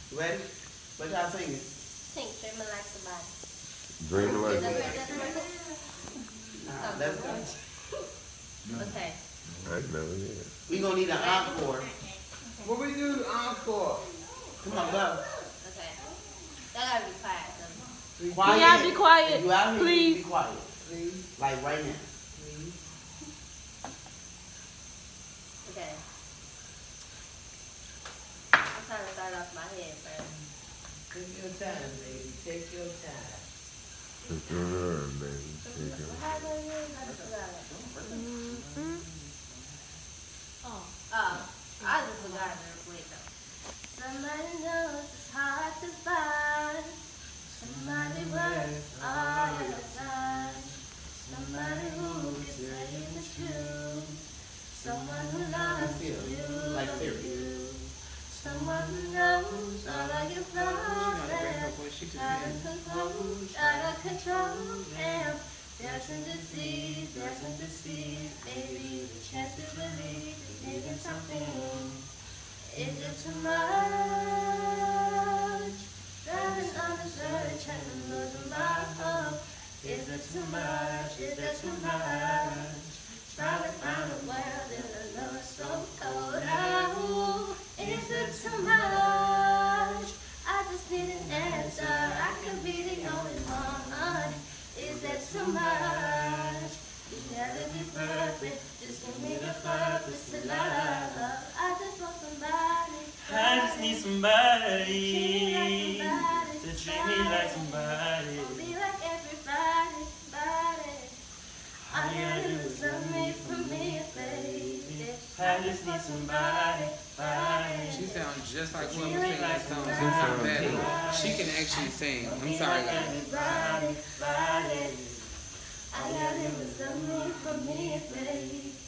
Ready? What y'all singing? Sing Dreaming Like Somebody. Dreaming like Nah, let's go. Okay. I know, yeah. We gonna need an encore. What we do encore? Come on, go. Okay. Y'all gotta be quiet. Quiet. Can y'all be quiet, If you out here, please? be quiet. Please, Like right now. please. Okay. I'm trying to start off my head first. Take your time, baby. Take your time. Take your time, baby. Take your How do you I forgot it. Oh, I just forgot it real quick though. Somebody knows it's hard to find. Somebody works all the time. Somebody who can tell you the truth. Someone who loves you. Like serious. Someone who knows all of your flaws and out of control. Damn, doesn't deceive, baby. The chance to believe is maybe something. Is it too much? Driving on the search and losing my hope. Is it too much? Is it too much? Trying to find a world in a love so cold. Oh, is it too much? I just need an answer. I could be the only one. Is that too much? You gotta be perfect. Just give me the purpose to love. I just want somebody. I just need somebody to treat me like somebody. Be like everybody, body. All you gotta do is love me for me, baby. I just need somebody. She sounds just like whoever She sings that song. like She's not somebody. bad. She can actually sing. I'm sorry, guys. All you gotta do is love me for me, baby.